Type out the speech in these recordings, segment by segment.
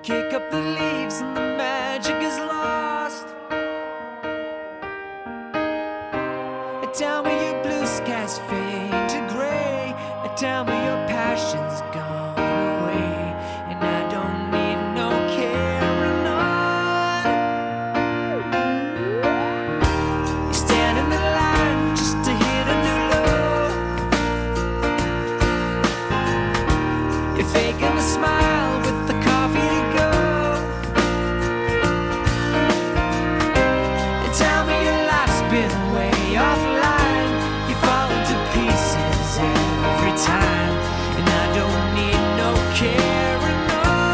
kick up the leaves and the magic is lost. Tell me your blue skies fade to gray. Tell me your passion's gone away, and I don't need no carrying on. You stand in the line just to hit a new low. You're faking a smile with the coffee to go. And tell me your life's been way offline. You fall into pieces every time, and I don't need no carrying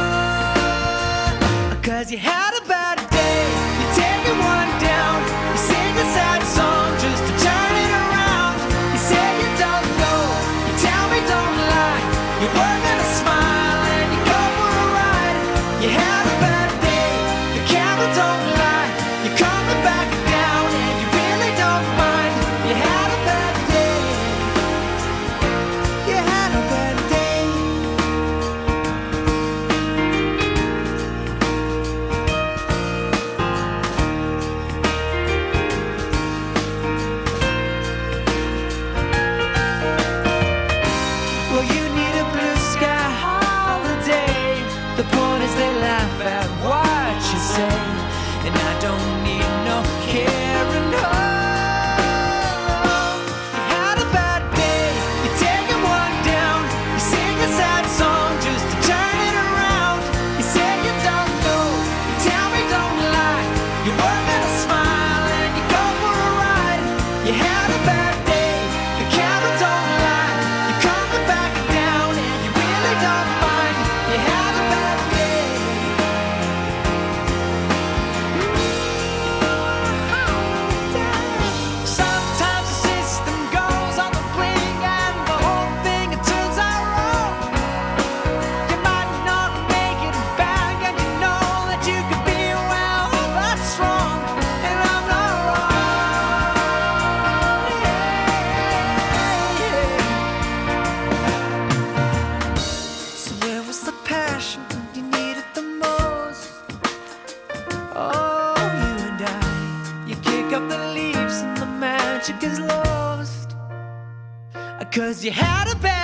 on. 'Cause you had a bad day, you're taking one down. You sing a sad song just to turn it around. You say you don't know, you tell me don't lie. You're working a smile and you go for a ride. You had a bad day, the camera don't lie. You're coming back down and you really don't mind. You had a bad day. You had a bad day. Well, you need a blue sky holiday. The point is they laugh at what you say, and I don't need no carrying on. You had a bad day, you're taking one down. You sing a sad song just to turn it around. You say you don't know, you tell me don't lie. You're working a smile and you go for a ride. You had a bad day, the camera don't lie. You're coming back down and you really don't mind. You had a bad day. Sometimes the system goes on the blink and the whole thing it turns out wrong. You might not make it back and you know that you could be well, that's wrong, and I'm not wrong. So where was the passion when you needed the most? Oh, you and I, you kick up the leaves and the magic is lost. 'Cause you had a bad